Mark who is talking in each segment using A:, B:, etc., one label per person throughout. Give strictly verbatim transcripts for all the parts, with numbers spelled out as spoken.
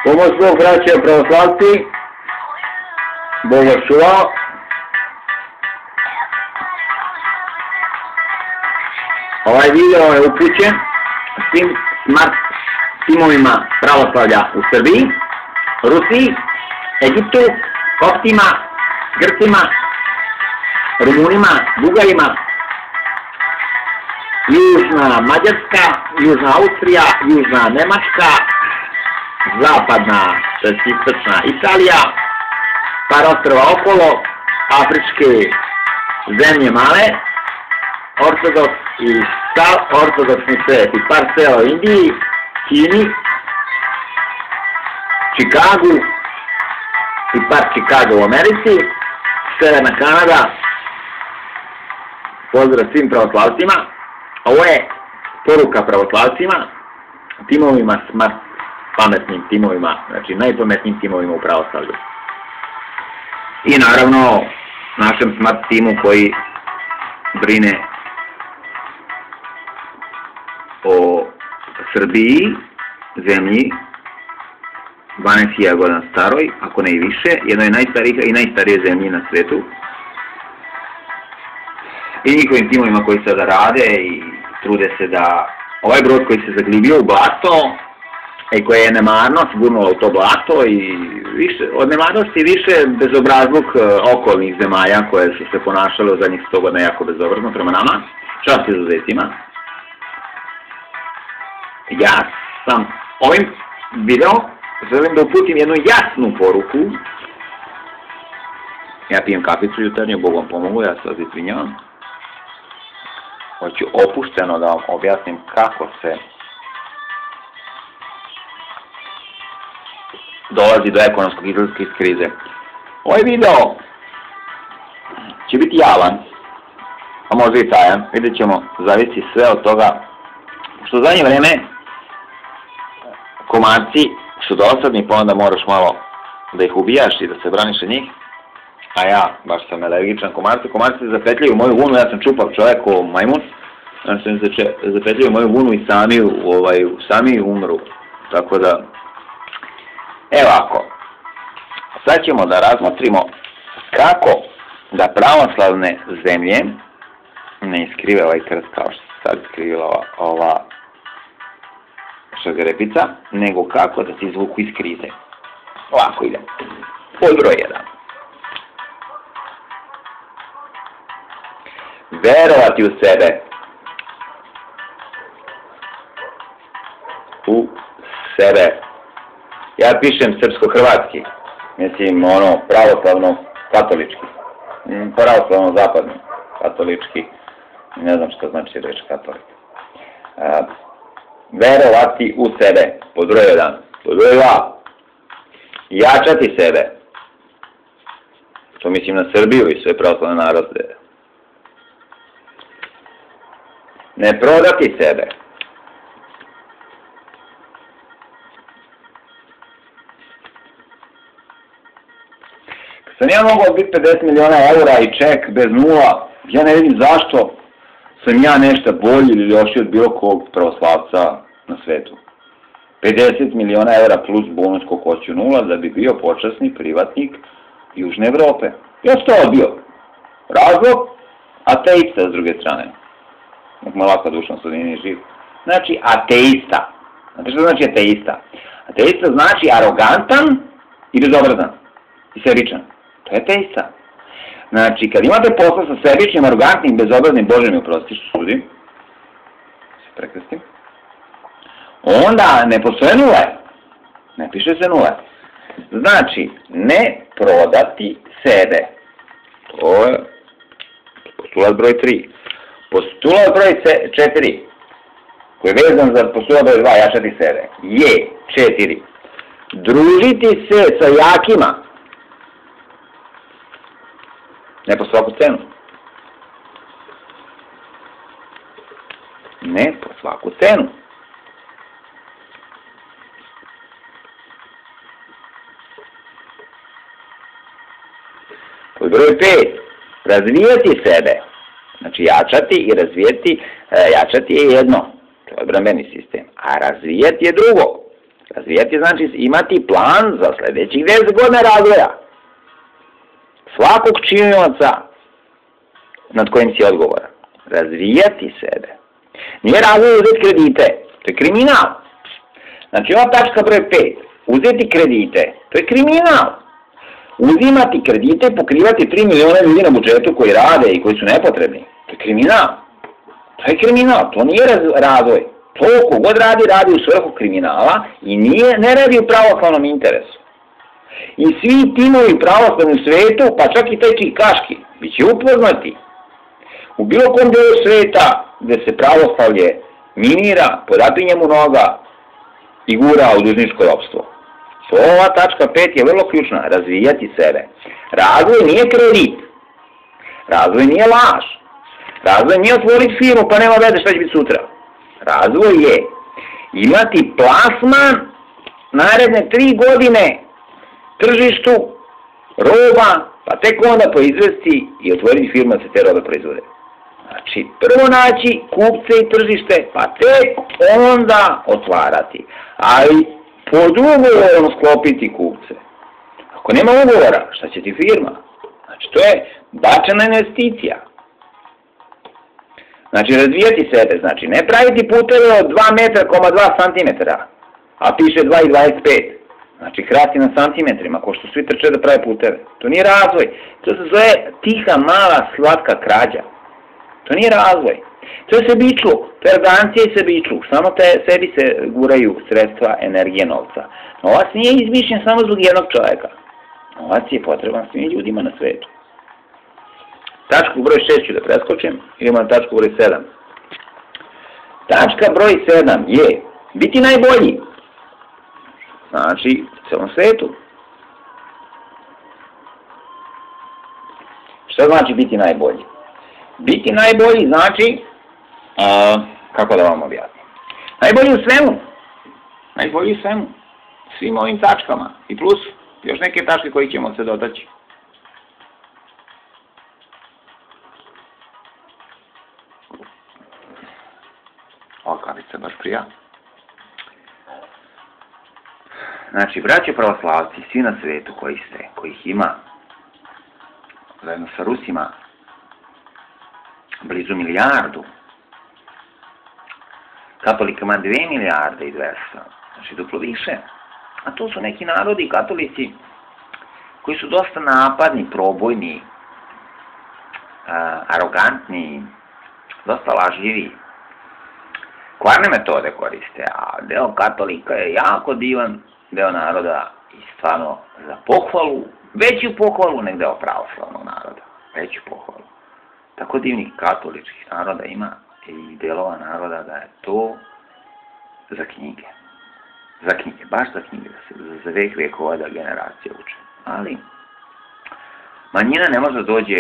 A: Pomoć Bog, braće pravoslavci, Bog vas čuvao. Ovaj video je upućen svim smart timovima pravoslavlja u Srbiji, Rusiji, Egiptu, Koptima, Grcima, Rumunima, Bugarima, Južna Mađarska, Južna Austrija, Južna Nemačka, Zapadna, to je istočna Italija, par ostrva okolo, afričke zemlje male, ortodoks i ortodoksni svet i par sela u Indiji, Kini, Čikagu i par Čikaga u Americi, Severna Kanada. Pozdrav svim pravoslavcima. Ovo je poruka pravoslavcima, timovima, smart, pametnim timovima, znači najpametnijim timovima u pravoslavlju. I naravno našem smart timu koji brine o Srbiji, zemlji, dvanaest hiljada godina staroj, ako ne i više, jednoj najstarijih i najstarije zemlji na svetu. I njihovim timovima koji sada rade i trude se da ovaj brod koji se zaglibio u blato i koje je nemarnost gurnulo u to blato i više, od nemarnosti više bezobrazluk okolnih zemalja koje su se ponašale u zadnjih sto godina jako bezobrazno prema nama, čast izuzetima. Ja sam ovim video želim da uputim jednu jasnu poruku. Ja pijem kaficu jutarnju, Bog vam pomogu, ja se izvinjavam. Hoću opušteno da vam objasnim kako se dolazi do ekonomskog izlaska iz krize. Ovaj video će biti javan, a možda i tajan, vidjet ćemo, zavisi sve od toga, što u zadnje vreme komarci su dosadni, pa onda moraš malo da ih ubijaš i da se braniš od njih, a ja baš sam alergičan komarci, komarci se zapetljaju u moju vunu, ja sam čupav čovjek o majmun, znači sam se zapetljaju u moju vunu i sami, ovaj, sami umru, tako da, evo ako, sad ćemo da razmotrimo kako da pravoslavne zemlje ne iskrive ovaj krst kao što se sad iskrivila ova, ova šargarepica, nego kako da se izvuku iz krize. Ovako ide. Pod broj jedan. Verovati u sebe. U sebe. Ja pišem srpsko-hrvatski. Mislim, ono, pravoslavno-katolički. Pravoslavno-zapadno. Katolički. Ne znam što znači reč katolik. Verovati u sebe. Pod broj jedan. Pod broj dva. Jačati sebe. To mislim na Srbiju i sve pravoslavne narode. Ne prodati sebe. Kad sam ja mogao biti pedeset miliona eura i ček bez nula, ja ne vidim zašto sam ja nešto bolji ili lošiji od bilo kog pravoslavca na svetu. pedeset miliona eura plus bonus ko hoću nula da bi bio počasni privatnik Južne Evrope. Ja sam to odbio. Razlog? Ateista s druge strane. Nek me laka dušna sudini živ. Znači ateista. Znate što znači ateista? Ateista znači arogantan i bezobrazan. I sebičan. To je ateista. Znači, kad imate posla sa sebičnim, arogantnim, bezobraznim, Bože mi oprosti što sudim, se prekrstim, onda ne postoje nule. Ne piše se nule. Znači, ne prodati sebe. To je postulat broj tri. Postulat broj četiri, koji je vezan za postulat broj dva, jačati sebe, je četiri. Družiti se sa jakima. Ne po svaku cenu. Ne po svaku cenu. Pod broj pet. Razvijati sebe. Znači jačati i razvijati, jačati je jedno. To je odbrambeni sistem. A razvijati je drugo. Razvijati znači imati plan za sljedećih deset godina razvoja. Svakog činioca nad kojim si odgovoran. Razvijati sebe. Nije razvoj uzeti kredite. To je kriminal. Znači ova tačka broj pet. Uzeti kredite. To je kriminal. Uzimati kredite i pokrivati tri miliona ljudi na budžetu koji rade i koji su nepotrebni. To je kriminal. To je kriminal. To nije razvoj. To kogod radi, radi u svrhu kriminala i nije, ne radi u pravoslavnom interesu. I svi timovi pravoslavni u svetu, pa čak i taj čikaški, bit će upoznati u bilo kom delu sveta gde se pravoslavlje minira, podapinje mu noga i gura u dužničko ropstvo. To ova tačka pet je vrlo ključna, razvijati sebe. Razvoj nije kredit. Razvoj nije laž. Razvoj nije otvoriti firmu pa nema veze šta će biti sutra. Razvoj je imati plasman naredne tri godine tržištu, roba, pa tek onda proizvesti i otvoriti firmu da se te robe proizvode. Znači, prvo naći kupce i tržište, pa tek onda otvarati. Ali pod ugovorom sklopiti kupce. Ako nema ugovora, šta će ti firma? Znači, to je bačena investicija. Znači, razvijati sebe, znači, ne praviti puteve od dva metra koma dva centimetra, a piše dva i dvadeset pet. Znači, krati na santimetrima, ko što svi trče da prave puteve. To nije razvoj. To se zove tiha, mala, slatka krađa. To nije razvoj. To je sebičluk. To je arogancija i sebičluk. Samo te sebi se guraju sredstva, energije, novca. Novac nije izmišljen samo zbog jednog čovjeka. Novac je potreban svim ljudima na svetu. Tačku broj šest ću da preskočim. Idemo na tačku broj sedam. Tačka broj sedam je biti najbolji. Znači, u celom svetu. Šta znači biti najbolji? Biti najbolji znači, a, kako da vam objasnim, najbolji u svemu. Najbolji u svemu. Svim ovim tačkama. I plus još neke tačke koji ćemo se dotaći. Ova kavica baš prija. Znači, braće pravoslavci, svi na svetu koji ste, kojih ima, zajedno sa Rusima, blizu milijardu, katolikama dve milijarde i dvesta, znači duplo više. A to su neki narodi, katolici, koji su dosta napadni, probojni, arogantni, dosta lažljivi. Kvarne metode koriste, a deo katolika je jako divan deo naroda i stvarno za pohvalu, veću pohvalu nek deo pravoslavnog naroda, veću pohvalu. Tako divnih katoličkih naroda ima i delova naroda da je to za knjige. Za knjige, baš za knjige, da se za vek vekova da generacije uče. Ali manjina ne može da dođe,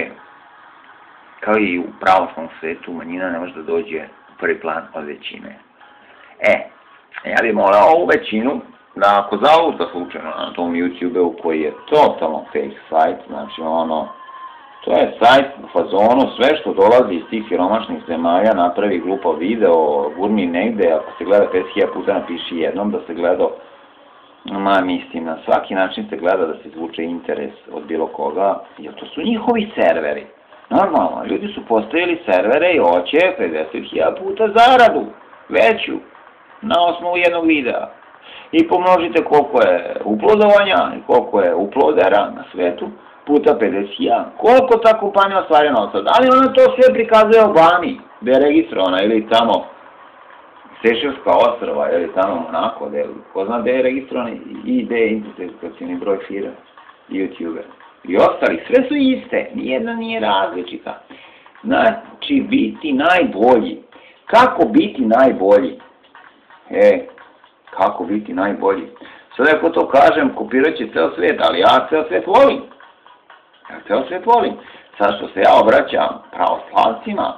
A: kao i u pravoslavnom svetu, manjina ne može da dođe u prvi plan od većine. E, ja bih molao ovu većinu da ako zaluta slučajno na tom YouTube-u koji je totalno fake sajt, znači ono, to je sajt u fazonu, sve što dolazi iz tih siromašnih zemalja, napravi glupo video, gurni negde, ako se gleda pedeset hiljada puta napiši jednom da se gleda, ma mislim, na svaki način se gleda da se izvuče interes od bilo koga, jer to su njihovi serveri. Normalno, ljudi su postavili servere i hoće pedeset hiljada puta zaradu, veću, na osnovu jednog videa. I pomnožite koliko je uplodovanja i koliko je uplodera na svetu, puta pedeset hiljada. Koliko ta kompanija ostvarja novca? Da li ona to sve prikazuje Obami, gde je registrovana, ili tamo Sešelska ostrava, ili tamo Monako, ko zna gde je registrovan i gde je identifikacijni broj firme, YouTube. I ostali, sve su iste, nijedna nije različita. Znači, biti najbolji. Kako biti najbolji? E, kako biti najbolji? Sada ako to kažem, kopirat će ceo svet, ali ja ceo svet volim. Ja ceo svet volim. Sad što se ja obraćam pravoslavcima,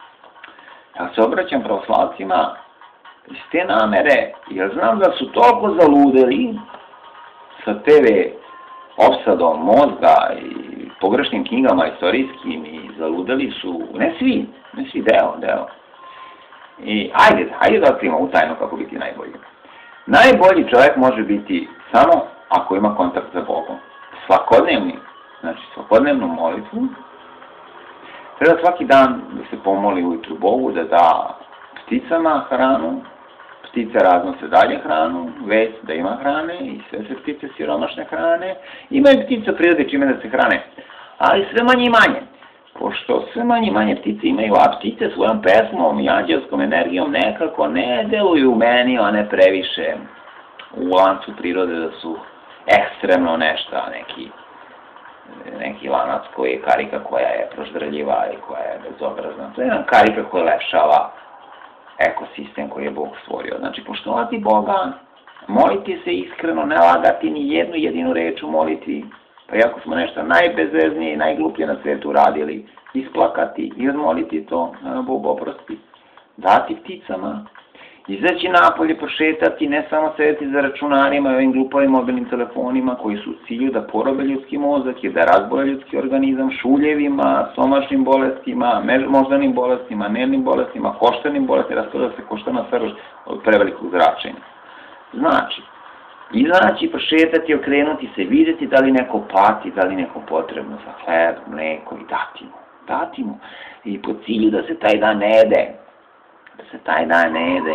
A: ja se obraćam pravoslavcima iz te namere, jer znam da su toliko zaludeli sa te ve opsadom mozga i pogrešnim knjigama istorijskim i zaludeli su, ne svi, ne svi, deo, deo. I ajde, ajde da otkrimo u tajnu kako biti najbolji. Najbolji čovjek može biti samo ako ima kontakt sa Bogom. Svakodnevni, znači svakodnevnu molitvu. Treba svaki dan da se pomoli ujutru Bogu, da da pticama hranu, ptice raznose dalje hranu, već da ima hrane i sve se ptice siromašne hrane. Imaju ptice prirode čime da se hrane, ali sve manje i manje. Pošto sve manje i manje ptice imaju, a ptice svojom pesmom i anđelskom energijom nekako ne deluju u meni, one previše u lancu prirode da su ekstremno nešto, neki, neki lanac koji je karika koja je proždrljiva i koja je bezobrazna. To je jedna karika koja lepšava ekosistem koji je Bog stvorio. Znači, poštovati Boga, moliti se iskreno, ne lagati ni jednu jedinu reč u molitvi, pa iako smo nešto najbezveznije i najgluplje na svijetu radili, isplakati i odmoliti to, na Bog oprosti, dati pticama, izaći napolje, prošetati, ne samo sedeti za računarima i ovim glupavim mobilnim telefonima koji su u cilju da porobe ljudski mozak i da razbole ljudski organizam šuljevima, stomačnim bolestima, moždanim bolestima, nervnim bolestima, koštanim bolestima, raspada se koštana srž od prevelikog zračenja. Znači, izaći, prošetati, okrenuti se, vidjeti da li neko pati, da li neko potrebno za hleb, mleko i dati mu. Dati mu. I po cilju da se taj dan ne jede. Da se taj dan ne jede.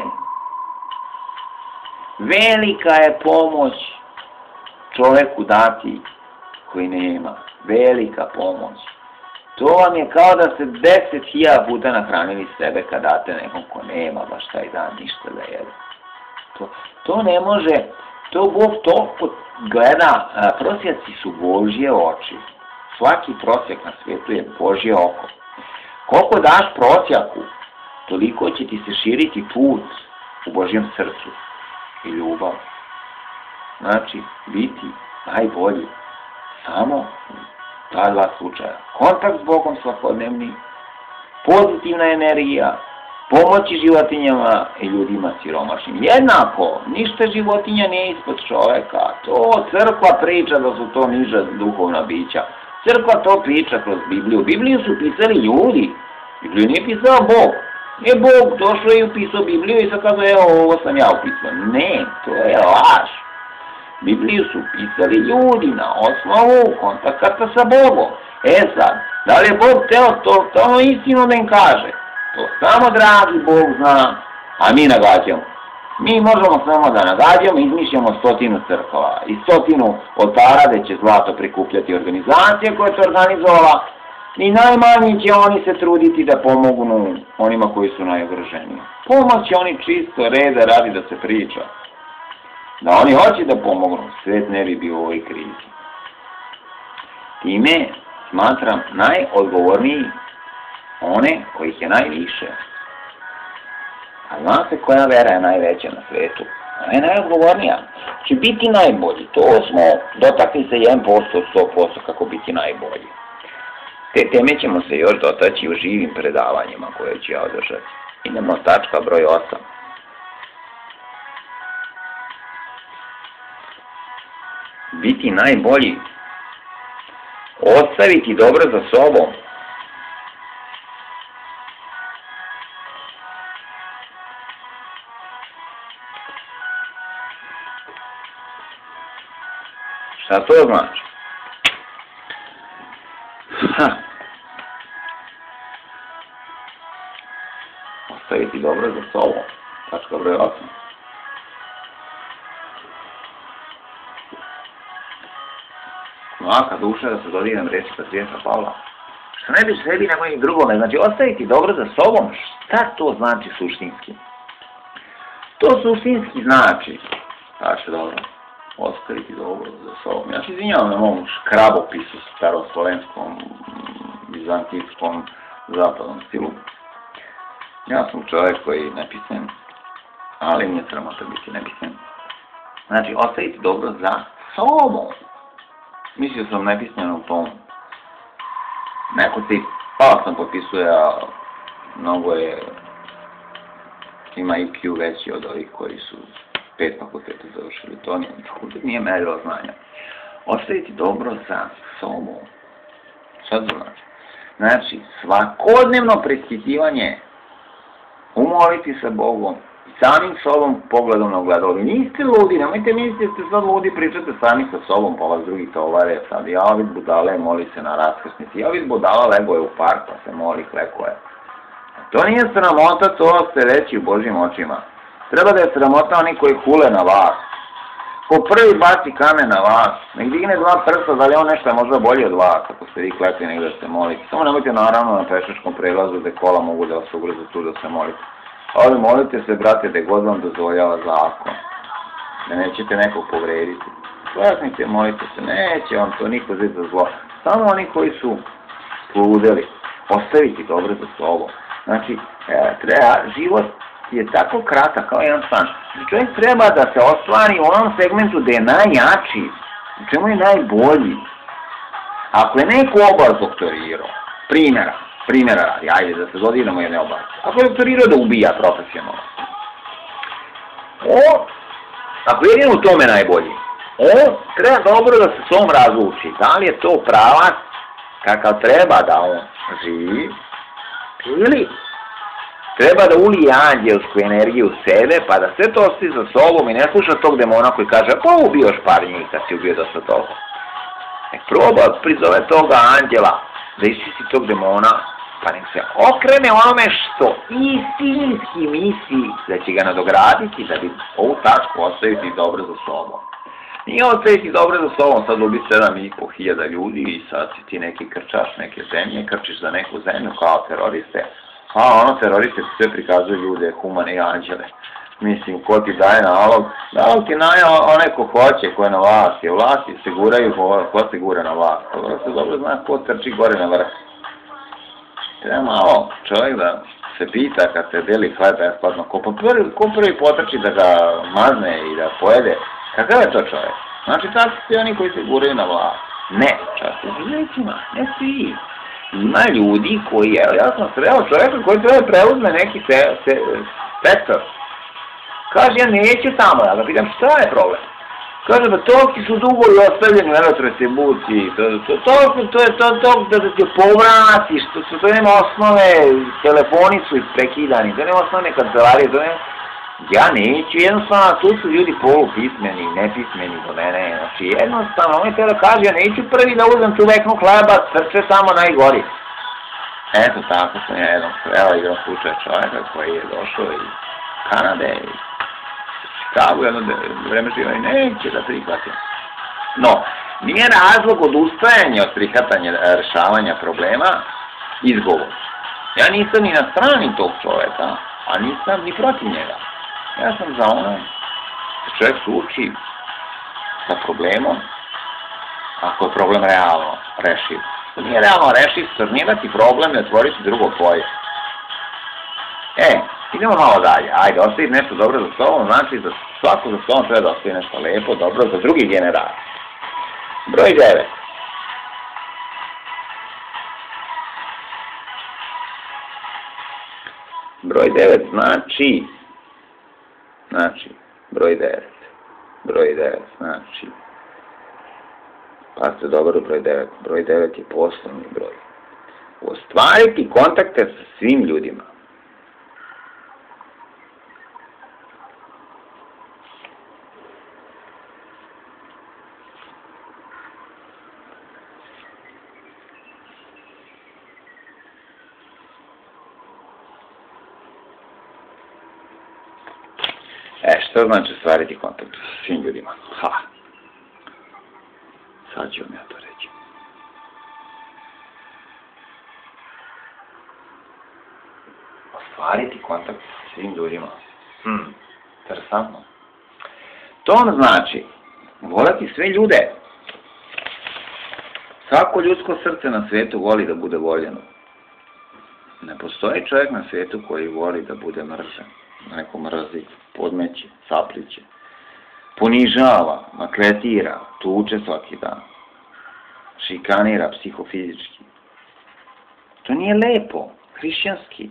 A: Velika je pomoć čoveku dati koji nema. Velika pomoć. To vam je kao da ste deset hiljada puta nahranili sebe kad date nekom ko nema baš taj dan ništa da jede. To, to ne može, to Bog toliko gleda, prosjaci su Božje oči. Svaki prosjak na svijetu je Božje oko. Koliko daš prosjaku, toliko će ti se širiti put u Božjem srcu i ljubav. Znači, biti najbolji samo ta dva slučaja. Kontakt s Bogom svakodnevni, pozitivna energija, pomoći životinjama i ljudima siromašnim. Jednako, ništa životinja nije ispod čoveka. To crkva priča da su to niža duhovna bića. Crkva to priča kroz Bibliju. Bibliju su pisali ljudi. Bibliju nije pisao Bog. Je Bog došao i upisao Bibliju i sad kaže, evo, ovo sam ja upisao. Ne, to je laž. Bibliju su pisali ljudi na osnovu kontakta sa Bogom. E sad, da li je Bog teo to, to istinu da im kaže? To samo dragi Bog zna, a mi nagađamo. Mi možemo samo da nagađamo, izmišljamo stotinu crkava i stotinu oltara gde će zlato prikupljati organizacije koja se organizovala i najmanje će oni se truditi da pomognu onima koji su najugroženiji. Pomoć će oni čisto reda radi da se priča. Da oni hoće da pomognu, svet ne bi bio u ovoj krizi. Time smatram najodgovorniji one kojih je najviše. A zna se koja vera je najveća na svetu. Ona je najodgovornija. Će biti najbolji. To smo dotakli se jedan posto, sto posto kako biti najbolji. Te teme ćemo se još dotaći u živim predavanjima koje ću ja održati. Idemo tačka broj osam. Biti najbolji. Ostaviti dobro za sobom. Šta to znači? Ha. Ostaviti dobro za sobom. Tačka broj osam. Mlaka duša da se dodignem reći patrijarha Pavla. Što ne bi sebi nego i drugome. Znači, ostaviti dobro za sobom. Šta to znači suštinski? To suštinski znači. Znači, dobro. Ostaviti dobro za sobom. Ja se izvinjavam na mom škrabopisu staroslovenskom, bizantijskom, zapadnom stilu. Ja sam čovjek koji je nepismen, ali nije sramota biti nepismen. Znači, ostaviti dobro za sobom. Mislio sam nepismen u tom. Neko tip, pa sam potpisuje, a mnogo je, ima I Q veći od ovih koji su pet fakulteta završili. To nije, fakultet nije merilo znanja. Ostaviti dobro za sobom. Šta to znači? Znači, svakodnevno preispitivanje, umoliti se Bogom, samim sobom pogledom na ogledalo. Vi niste ludi, nemojte misliti da ste sad ludi, pričate sami sa sobom, pa vas drugi tovare, sad ja vid budale moli se na raskrsnici, ja vid budala lego je u park, pa se moli, kleko je. To nije sramota, to ste reći u Božjim očima. Treba da je sramota oni koji hule na vas. Ko prvi baci kamen na vas, nek digne dva prsta, da li on nešto je možda bolji od vas, ako ste vi klekli negdje da se molite. Samo nemojte naravno na pešačkom prelazu gde kola mogu da vas ugroze tu da se molite. Ali molite se, brate, da god vam dozvoljava zakon. Da nećete nekog povrediti. Kleknite, molite se, neće vam to niko zeti za zlo. Samo oni koji su sludeli, ostaviti dobro za slovo. Znači, treba, život je tako kratak kao jedan san. Čovjek treba da se ostvari u onom segmentu gde je najjači, u čemu je najbolji. Ako je neko oblast doktorirao, primjera, primjera radi, ajde da se dodiramo jedne oblasti. Ako je doktorirao da ubija profesionalno, o, ako je jedin u tome najbolji, on treba dobro da se s ovom razluči. Da li je to pravac kakav treba da on živi, ili treba da ulije anđelsku energiju u sebe, pa da sve to ostavi za sobom i ne sluša tog demona koji kaže, pa ubioš par njih kad si ubio dosta toga. Nek proba prizove toga anđela da isčisti tog demona, pa nek se okrene onome što istinski misli da će ga nadograditi, da bi ovu tačku ostaviti dobro za sobom. Nije ostaviti dobro za sobom, sad ubi sedam i po hiljada ljudi i sad si ti neki krčaš neke zemlje, krčiš za neku zemlju kao teroriste. A ono, teroriste ti sve prikazuju ljude, humane i anđele. Mislim, ko ti daje nalog? Nalog ti daje onaj ko hoće, ko je na vlasti. Vlasti se guraju, ko se gura na vlast. Dobro se dobro zna ko trči gore na vrh. Treba malo čovjek da se pita kad se deli hleb besplatno. Ko prvi, ko prvi potrči da ga mazne i da pojede? Kakav je to čovjek? Znači, tako su oni koji se guraju na vlast. Ne, čast izuzećima, ne svi. Ima ljudi koji, evo, ja sam sreo čovjeka koji treba preuzme neki se, se, sektor. Kaže, ja neću tamo, ja ga pitam, šta je problem? Kaže, da toliki su dugovi ostavljeni u elektrodistribuciji, to, to, to, to je to, to, da te povratiš, to, to, to nema osnove, telefoni su prekidani, to nema osnovne kancelarije, to nema... Ja neću, jednostavno, tu su ljudi polupismeni, nepismeni do mene, znači jednostavno, on je teo da kaže, ja neću prvi da uzem tu veknu hleba, srce samo najgori. Eto, tako sam ja jednom sreo igrom slučaj čovjeka koji je došao iz Kanade, iz Chicago, jedno vreme živa i neće da prihvatim. No, nije razlog odustajanja od prihvatanja rešavanja problema izgovor. Ja nisam ni na strani tog čovjeka, a nisam ni protiv njega. Ja sam za ono da čovjek suči sa problemom, ako je problem realno rešiv. To nije realno rešiv, srnjevati problem i otvoriti drugo polje. E, idemo malo dalje. Ajde, ostaviti nešto dobro za sobom, znači da svako za sobom treba da ostavi nešto lepo, dobro za drugi generacije. Broj devet. Broj devet znači, znači, broj devet, broj devet znači, pazite dobro broj devet, broj devet je poslovni broj. Ostvariti kontakte sa svim ljudima. E, što znači ostvariti kontakt sa svim ljudima? Ha! Sad ću vam ja to reći. Ostvariti kontakt sa svim ljudima. Hm, interesantno. To vam znači voleti sve ljude. Svako ljudsko srce na svijetu voli da bude voljeno. Ne postoji čovjek na svijetu koji voli da bude mržen. Neko mrzi, podmeće, sapliće, ponižava, maltretira, tuče svaki dan, šikanira psihofizički. To nije lepo, hrišćanski.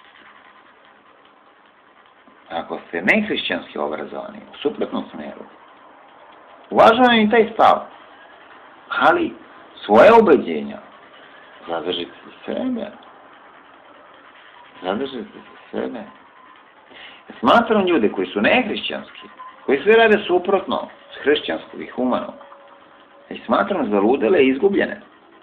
A: Ako ste nehrišćanski obrazovani, u suprotnom smjeru, uvažavam i taj stav, ali svoje ubeđenja zadržite za sebe. Zadržite za sebe. Smatram ljude koji su nehrišćanski, koji sve rade suprotno s hrišćanskog i humanog. I smatram zaludele i izgubljene.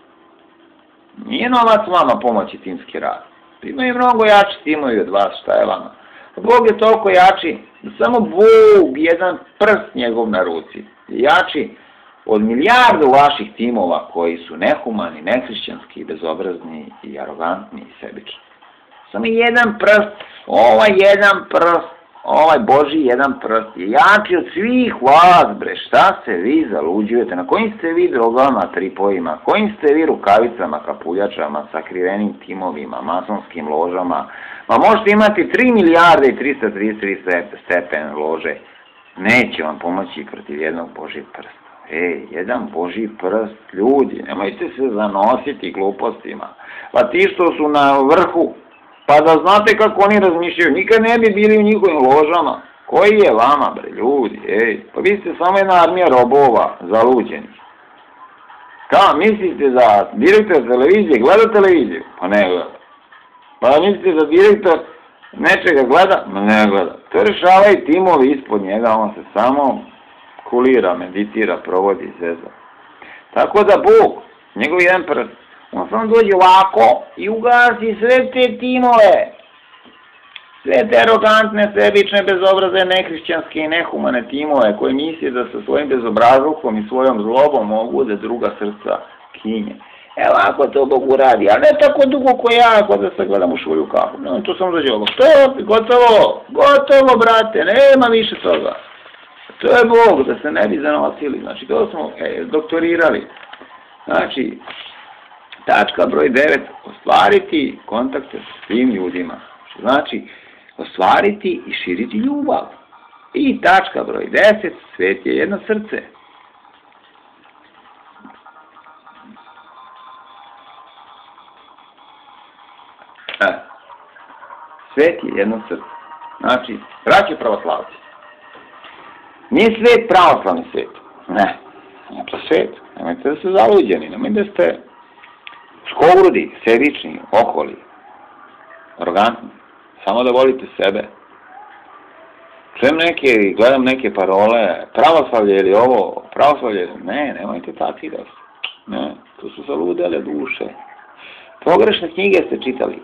A: Nije novac vama pomoći timski rad. Imaju mnogo jači timovi od vas, šta je vama? Bog je toliko jači da samo Bog, jedan prst njegov na ruci, je jači od milijardu vaših timova koji su nehumani, nehrišćanski, bezobrazni i arogantni i sebični. Samo jedan prst, ovaj jedan prst, ovaj Božji jedan prst je jači od svih vas, bre. Šta se vi zaluđujete? Na kojim ste vi drogama, tripovima? Kojim ste vi rukavicama, kapuljačama, sakrivenim timovima, masonskim ložama? Ma možete imati tri milijarde i trista trideset tri stepen lože. Neće vam pomoći protiv jednog Božjeg prsta. Ej, jedan Božji prst, ljudi, nemojte se zanositi glupostima. Pa ti što su na vrhu, pa da znate kako oni razmišljaju, nikad ne bi bili u njihovim ložama. Koji je vama, bre, ljudi, ej, pa vi ste samo jedna armija robova, zaluđenih. Kao, mislite da direktor televizije gleda televiziju? Pa ne gleda. Pa mislite da direktor nečega gleda? Ma ne gleda. To rešavaju timovi ispod njega, on se samo kulira, meditira, provodi, zeza. Tako da Bog, njegov jedan prst, on samo dođe ovako i ugasi sve te timove. Sve te arogantne, sebične, bezobraze, nehrišćanske i nehumane timove koji misle da sa svojim bezobrazlukom i svojom zlobom mogu da druga srca kinje. Evo ako to Bog uradi, ali ne tako dugo ko ja, ako da se gledam u šulju kafu. No, to samo dođe ovo. Što je gotovo? Gotovo, brate, nema više toga. To je Bog, da se ne bi zanosili. Znači, to smo e, doktorirali. Znači, tačka broj devet, ostvariti kontakte s svim ljudima. Znači, ostvariti i širiti ljubav. I tačka broj deset, svet je jedno srce. E, svet je jedno srce. Znači, braće pravoslavci. Nije svet pravoslavni svet. Ne, nije to svet. Nemojte da ste zaluđeni, nemojte da ste škovrudi, sebični, oholi, arogantni. Samo da volite sebe. Čujem neke, gledam neke parole, pravoslavlje ili ovo, pravoslavlje, ne, nemojte takvi da ste. Ne, to su zaludele duše. Pogrešne knjige ste čitali.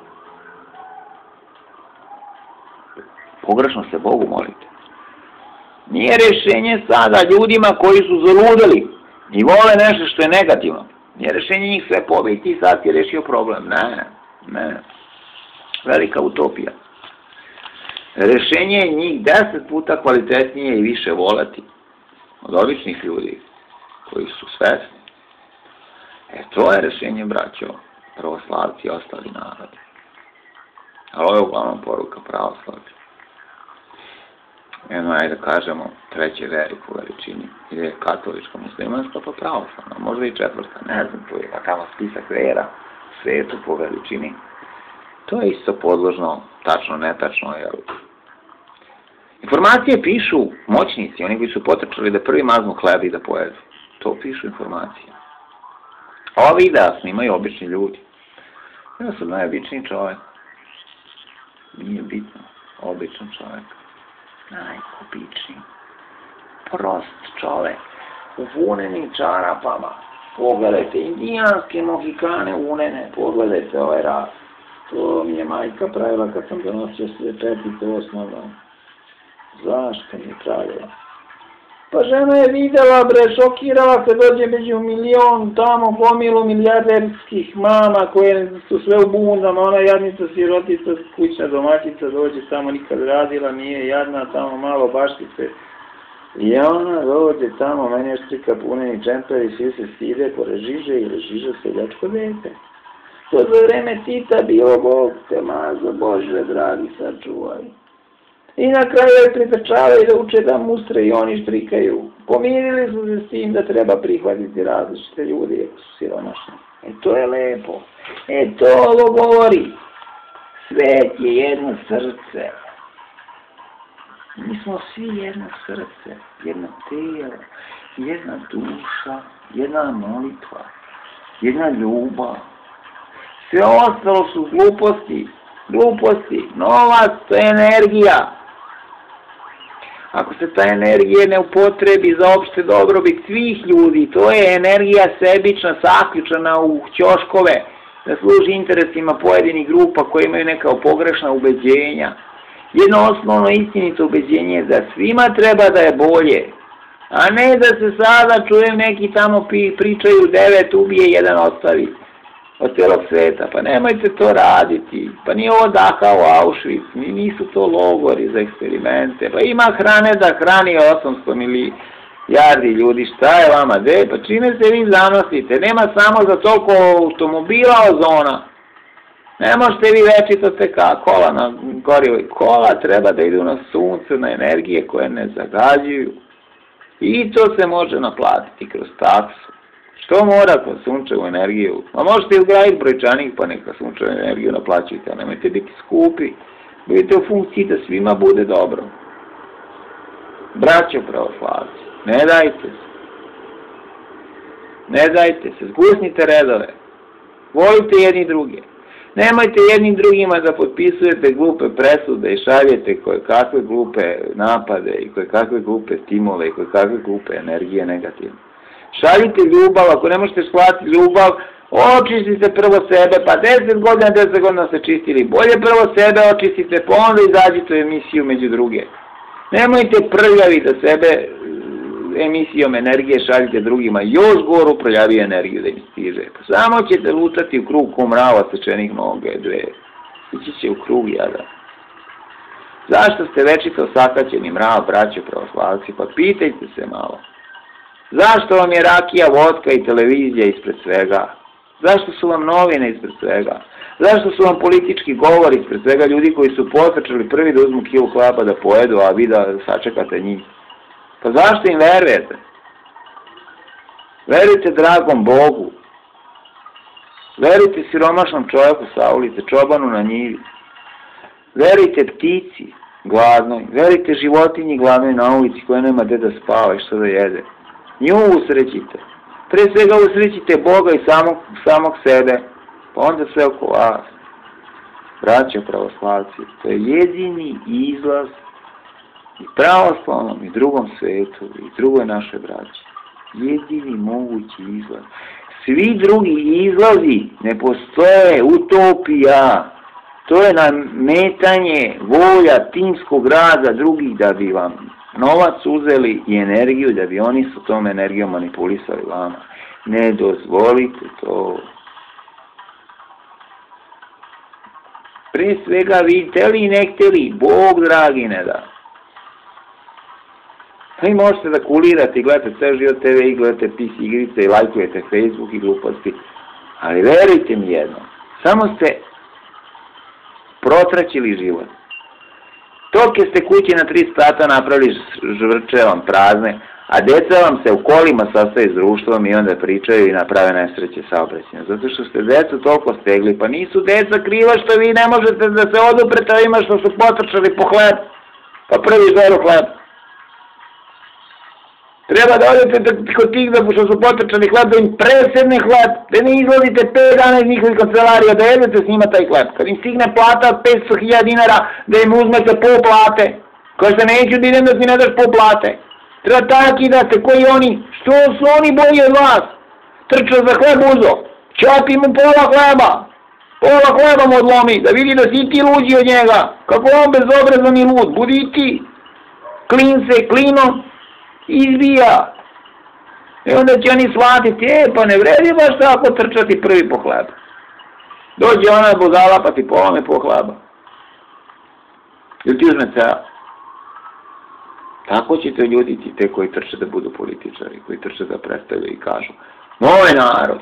A: Pogrešno se Bogu molite. Nije rešenje sada ljudima koji su zaludeli i vole nešto što je negativno. Nije rešenje njih sve pobiti i sad je rešio problem. Ne, ne. Velika utopija. Rešenje je njih deset puta kvalitetnije i više voleti od običnih ljudi koji su svesni. E, to je rešenje, braćo, pravoslavci i ostali narodi. Ali ovo je uglavnom poruka pravoslavci. Jedno je da kažemo treće veri po veličini. Ili je katolička, muslimanska, pa pravoslavna. Možda i četvrta, ne znam, tu je tamo spisak vera u svetu po veličini. To je isto podložno, tačno, netačno, jel? Informacije pišu moćnici, oni koji su potrčali da prvi maznu hleb i da pojedu. To pišu informacije. Ova videa snimaju obični ljudi. Ja sam najobičniji čovjek. Nije bitno, običan čovjek. Najobičniji. Prost čovjek. U vunenim čarapama. Pogledajte indijanske mohikane unene. Pogledajte ovaj ras. To mi je majka pravila kad sam donosio sve petice osnovno. Zašto mi je pravila? Pa žena je videla, bre, šokirala se, dođe među milion tamo gomilu milijarderskih mama koje su sve u bundama, ona jadnica, sirotica, kućna domaćica, dođe tamo, nikad radila, nije jadna, tamo malo baštice. I ona dođe tamo, meni je štrika puneni džemperi, svi se stide, pored žiže i žiže seljačko dete. To za vreme Tita bilo, Bog te mazo, Bože, dragi, sačuvaj. I na kraju je pritrčavaju da uče da mustre i oni štrikaju. Pomirili su se s tim da treba prihvatiti različite ljudi ako su siromašni. E to je lepo. E to ovo govori. Svet je jedno srce. Mi smo svi jedno srce, jedno tijelo, jedna duša, jedna molitva, jedna ljubav. Sve ostalo su gluposti, gluposti, novac, to je energija.
B: Ako se ta energija ne upotrebi za opšte dobrobit svih ljudi, to je energija sebična, saključana u ćoškove, da služi interesima pojedinih grupa koji imaju neka pogrešna ubeđenja. Jedno osnovno istinito ubeđenje je da svima treba da je bolje, a ne da se sada čujem neki tamo pričaju devet ubije, jedan ostavi od celog sveta. Pa nemojte to raditi, pa nije ovo Dachau, Auschwitz, nisu to logori za eksperimente, pa ima hrane da hrani osamsto milijardi ljudi, šta je vama, de, pa čime se vi zanosite, nema samo za toliko automobila ozona, ne možete vi večito te kola na gorivo, kola treba da idu na sunce, na energije koje ne zagađuju i to se može naplatiti kroz taksu. Što mora kroz sunčevu energiju? A možete izgraditi brojčanik pa neka sunčevu energiju naplaćujete, a nemojte biti skupi. Budite u funkciji da svima bude dobro. Braćo pravoslavci, ne dajte se. Ne dajte se, zgusnite redove. Volite jedni druge. Nemojte jednim drugima da potpisujete glupe presude i šaljete koje kakve glupe napade i koje kakve glupe stimule i koje kakve glupe energije negativne. Šaljite ljubav, ako ne možete shvatiti ljubav, očistite prvo sebe, pa deset godina, deset godina se čistili. Bolje prvo sebe očistite, pa onda izađite u emisiju među druge. Nemojte prljavi da sebe emisijom energije šaljite drugima, još goru prljaviju energiju da im stiže. Pa samo ćete lutati u krug ko mrava sečenih noge, dve. Ići će u krug jada. Zašto ste večito sakaćeni mrav, braćo pravoslavci? Pa pitajte se malo. Zašto vam je rakija, vodka i televizija ispred svega? Zašto su vam novine ispred svega? Zašto su vam politički govori ispred svega ljudi koji su potrčali prvi da uzmu kilu hleba da pojedu, a vi da sačekate njih? Pa zašto im verujete? Verujte dragom Bogu. Verujte siromašnom čovjeku sa ulice, čobanu na njivi. Verujte ptici gladnoj. Verujte životinji gladnoj na ulici koja nema gde da spava i što da jede. Nju usrećite. Pre svega usrećite Boga i samog, samog sebe, pa onda sve oko vas. Braćo pravoslavci, to je jedini izlaz i pravoslavnom i drugom svetu i drugoj naše braće. Jedini mogući izlaz. Svi drugi izlazi ne postoje, utopija. To je nametanje volja timskog rada drugih da bi vam novac uzeli i energiju, da bi oni su tom energijom manipulisali vama. Ne dozvolite to. Pre svega vi hteli i ne hteli, Bog dragi ne da. Pa i možete da kulirate i gledate Ceo život te ve i gledate P C igrice i lajkujete Facebook i gluposti. Ali verujte mi jedno, samo ste protraćili život. Tolike ste kuće na tri sprata napravili žvrče vam prazne, a deca vam se u kolima sastaje s društvom i onda pričaju i naprave nesreće saobraćajne. Zato što ste decu toliko stegli, pa nisu deca kriva što vi ne možete da se oduprete ovima što su potrčali po hleb, pa prvi žeru hleb. Treba da odete kod tih da što su potrčali hleb, da im presedne hleb, da ne izlazite pet dana iz njihovih kancelarija, da jedete s njima taj hleb. Kad im stigne plata od petsto hiljada dinara, da im uzmete pol plate. Kao što neću da idem da ti ne daš pol plate. Treba taki da ste, koji oni, što su oni bolji od vas? Trčao za hleb uzo, čapi mu pola hleba. Pola hleba mu odlomi, da vidi da si ti luđi od njega. Kako on bezobrazan i lud, budi ti. Klin se, klinom izbija. I onda će oni shvatiti, e, pa ne vredi baš tako trčati prvi po hleba. Dođe ona budala pa ti polome po hleba. Ili ti uzme ceo. Tako ćete ljuditi te koji trče da budu političari, koji trče da predstavljaju i kažu, moj narod.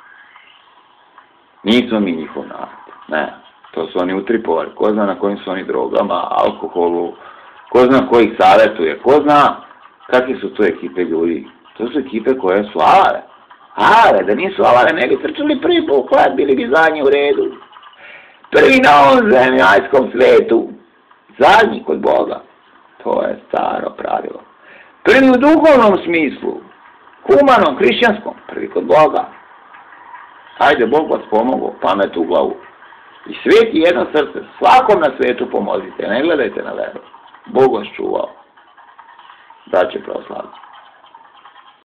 B: Nismo mi njihov narod. Ne, to su oni utripovali. Ko zna na kojim su oni drogama, alkoholu, ko zna ko ih savjetuje, ko zna kakve su to ekipe ljudi. To su ekipe koje su alave. Alave, da nisu alave, ne bi trčali prvi po hleb, bili bi zadnji u redu. Prvi na ovom zemljajskom svetu, zadnji kod Boga. To je staro pravilo. Prvi u duhovnom smislu, humanom, hrišćanskom, prvi kod Boga. Hajde, Bog vas pomogao, pamet u glavu. I svijet je jedno srce, svakom na svetu pomozite, ne gledajte na veru. Bog vas čuvao. braće pravoslavci.